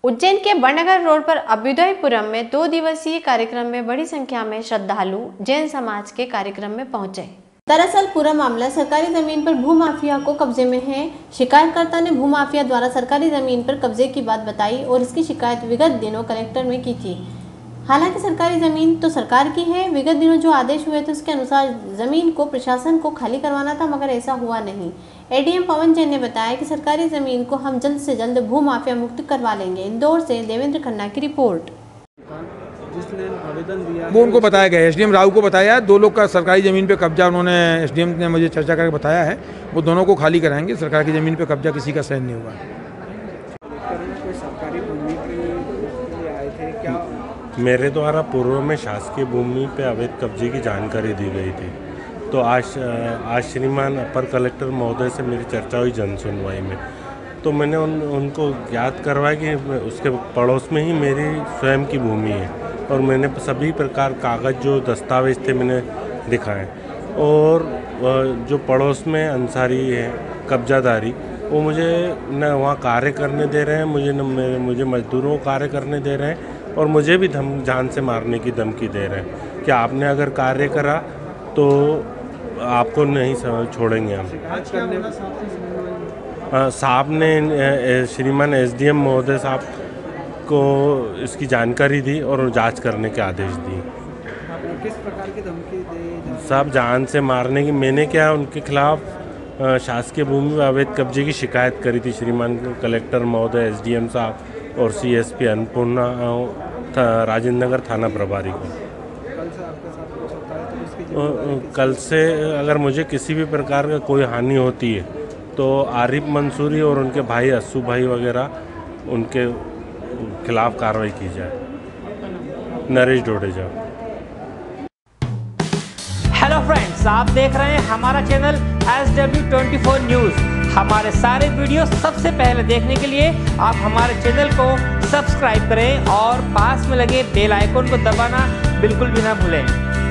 उज्जैन के बड़नगर रोड पर अभ्युदयपुरम में 2 दिवसीय कार्यक्रम में बड़ी संख्या में श्रद्धालु जैन समाज के कार्यक्रम में पहुंचे। दरअसल पूरा मामला सरकारी जमीन पर भूमाफिया को कब्जे में है। शिकायतकर्ता ने भूमाफिया द्वारा सरकारी जमीन पर कब्जे की बात बताई और इसकी शिकायत विगत दिनों कलेक्टर में की थी। हालांकि सरकारी जमीन तो सरकार की है। विगत दिनों जो आदेश हुए थे उसके अनुसार जमीन को प्रशासन को खाली करवाना था, मगर ऐसा हुआ नहीं। एडीएम पवन जैन ने बताया कि सरकारी जमीन को हम जल्द से जल्द भूमाफिया मुक्त करवा लेंगे। इंदौर से देवेंद्र खन्ना की रिपोर्ट। जिसने आवेदन दिया वो उनको बताया गया, एसडीएम राव को बताया। 2 लोग का सरकारी ज़मीन पे कब्जा उन्होंने, एसडीएम ने मुझे चर्चा करके बताया है, वो दोनों को खाली कराएंगे। सरकार की ज़मीन पे कब्जा किसी का सहन नहीं होगा। कोई सरकारी भूमि के लिए आए थे क्या? मेरे द्वारा पूर्व में शासकीय भूमि पे अवैध कब्जे की जानकारी दी गई थी, तो आज श्रीमान अपर कलेक्टर महोदय से मेरी चर्चा हुई जन सुनवाई में, तो मैंने उनको ज्ञात करवाया कि उसके पड़ोस में ही मेरी स्वयं की भूमि है और मैंने सभी प्रकार कागज़ जो दस्तावेज थे मैंने दिखाए। और जो पड़ोस में अंसारी है कब्जादारी, वो मुझे न वहाँ कार्य करने दे रहे हैं, मुझे मजदूरों को कार्य करने दे रहे हैं और मुझे भी जान से मारने की धमकी दे रहे हैं कि आपने अगर कार्य करा तो आपको नहीं छोड़ेंगे हम। साहब ने, श्रीमान एसडीएम महोदय साहब को इसकी जानकारी दी और जांच करने के आदेश दिए। किस प्रकार की धमकी दी? साहब जान से मारने की। मैंने क्या उनके खिलाफ शासकीय भूमि में अवैध कब्जे की शिकायत करी थी श्रीमान कलेक्टर महोदय, एसडीएम साहब और सीएसपी अन्नपूर्णा राजेंद्र नगर थाना प्रभारी को। कल से अगर मुझे किसी भी प्रकार का कोई हानि होती है तो आरिफ मंसूरी और उनके भाई अस्सू भाई वगैरह उनके खिलाफ कार्रवाई की जाए। नरेश डोडेजा। हेलो फ्रेंड्स, आप देख रहे हैं हमारा चैनल SW24 न्यूज़। हमारे सारे वीडियो सबसे पहले देखने के लिए आप हमारे चैनल को सब्सक्राइब करें और पास में लगे बेल आइकन को दबाना बिल्कुल भी ना भूलें।